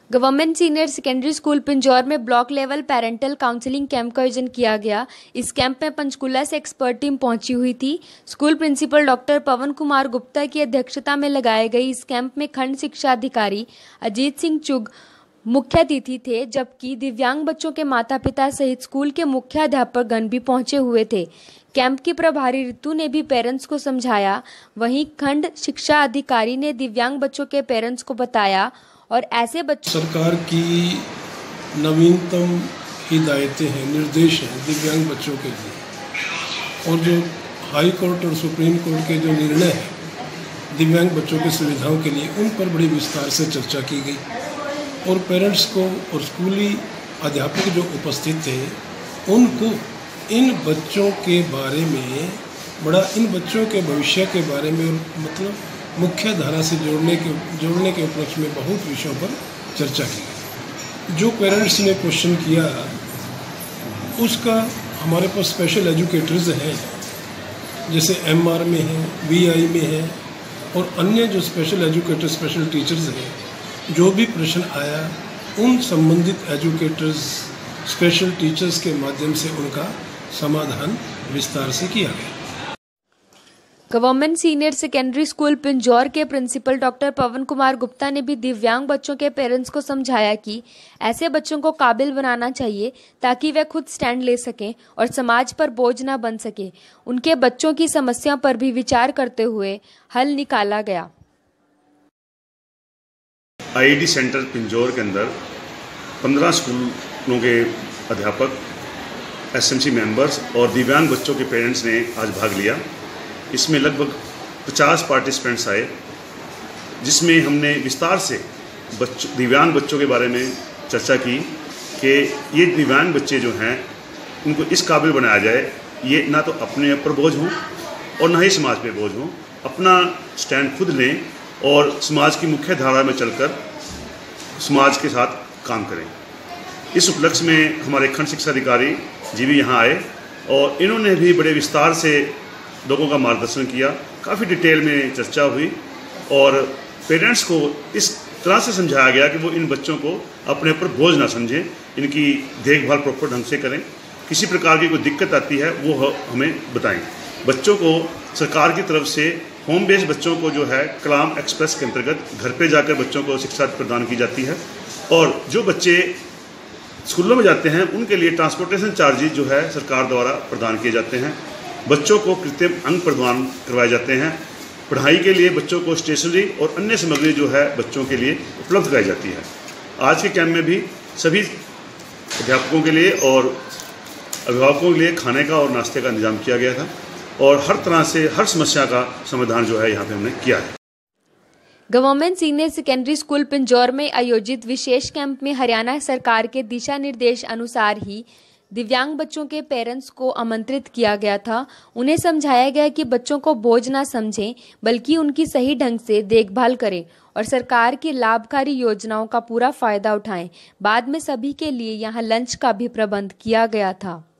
Government senior secondary school Pinjore में block level parental counselling camp का आयोजन किया गया। इस कैंप में पंचकुला से एक्सपर्ट टीम पहुंची हुई थी। School principal doctor Pawan Kumar Gupta की अध्यक्षता में लगाए गई इस कैंप में खंड शिक्षा अधिकारी अजीत सिंह चुग मुख्य अतिथि थे, जबकि दिव्यांग बच्चों के माता पिता सहित स्कूल के मुख्य अध्यापक गण भी पहुंचे हुए थे। कैंप की प्रभारी ऋतु ने भी पेरेंट्स को समझाया। वहीं खंड शिक्षा अधिकारी ने दिव्यांग बच्चों के पेरेंट्स को बताया और ऐसे बच्चों सरकार की नवीनतम हिदायतें हैं, निर्देश हैं दिव्यांग बच्चों के लिए, और जो हाई कोर्ट और सुप्रीम कोर्ट के जो निर्णय हैं दिव्यांग बच्चों की सुविधाओं के लिए, उन पर बड़ी विस्तार से चर्चा की गई और पेरेंट्स को और स्कूली अध्यापक जो उपस्थित थे उनको इन बच्चों के बारे में इन बच्चों के भविष्य के बारे में मतलब मुख्य धारा से जोड़ने के उपलक्ष्य में बहुत विषयों पर चर्चा की। जो पेरेंट्स ने क्वेश्चन किया उसका हमारे पास स्पेशल एजुकेटर्स हैं, जैसे एमआर में हैं, वीआई में हैं और अन्य जो स्पेशल एजुकेटर स्पेशल टीचर्स हैं। जो भी प्रश्न आया उन संबंधित एजुकेटर्स स्पेशल टीचर्स के माध्यम से उनका समाधान विस्तार से किया गया। Government senior secondary school Pinjore के प्रिंसिपल डॉक्टर पवन कुमार गुप्ता ने भी दिव्यांग बच्चों के पेरेंट्स को समझाया कि ऐसे बच्चों को काबिल बनाना चाहिए ताकि वे खुद स्टैंड ले सकें और समाज पर बोझ न बन सके। उनके बच्चों की समस्या पर भी विचार करते हुए हल निकाला गया। आईडी सेंटर पिंजौर के अंदर 15 स्कूलों के अध्यापक, एसएमसी मेंबर्स और दिव्यांग बच्चों के पेरेंट्स ने आज भाग लिया। इसमें लगभग 50 पार्टिसिपेंट्स आए, जिसमें हमने विस्तार से दिव्यांग बच्चों के बारे में चर्चा की कि ये दिव्यांग बच्चे जो हैं उनको इस काबिल बनाया जाए ये ना तो अपने ऊपर बोझ हों और ना ही समाज पे बोझ हों, अपना स्टैंड खुद लें और समाज की मुख्य धारा में चलकर समाज के साथ काम करें। इस उपलक्ष्य में हमारे खंड शिक्षा अधिकारी जी भी यहाँ आए और इन्होंने भी बड़े विस्तार से लोगों का मार्गदर्शन किया। काफ़ी डिटेल में चर्चा हुई और पेरेंट्स को इस तरह से समझाया गया कि वो इन बच्चों को अपने ऊपर बोझ ना समझें, इनकी देखभाल प्रॉपर ढंग से करें। किसी प्रकार की कोई दिक्कत आती है वो हमें बताएं। बच्चों को सरकार की तरफ से होम बेस्ड बच्चों को जो है कलाम एक्सप्रेस के अंतर्गत घर पे जाकर बच्चों को शिक्षा प्रदान की जाती है और जो बच्चे स्कूलों में जाते हैं उनके लिए ट्रांसपोर्टेशन चार्जेज जो है सरकार द्वारा प्रदान किए जाते हैं। बच्चों को कृत्रिम अंग प्रदान करवाए जाते हैं। पढ़ाई के लिए बच्चों को स्टेशनरी और अन्य सामग्री जो है बच्चों के लिए उपलब्ध कराई जाती है। आज के कैंप में भी सभी अध्यापकों के लिए और अभिभावकों के लिए खाने का और नाश्ते का इंतजाम किया गया था और हर तरह से हर समस्या का समाधान जो है यहाँ पे हमने किया है। Government senior secondary school Pinjore में आयोजित विशेष कैंप में हरियाणा सरकार के दिशा निर्देश अनुसार ही दिव्यांग बच्चों के पेरेंट्स को आमंत्रित किया गया था। उन्हें समझाया गया कि बच्चों को बोझ न समझें बल्कि उनकी सही ढंग से देखभाल करें और सरकार की लाभकारी योजनाओं का पूरा फायदा उठाएं। बाद में सभी के लिए यहां लंच का भी प्रबंध किया गया था।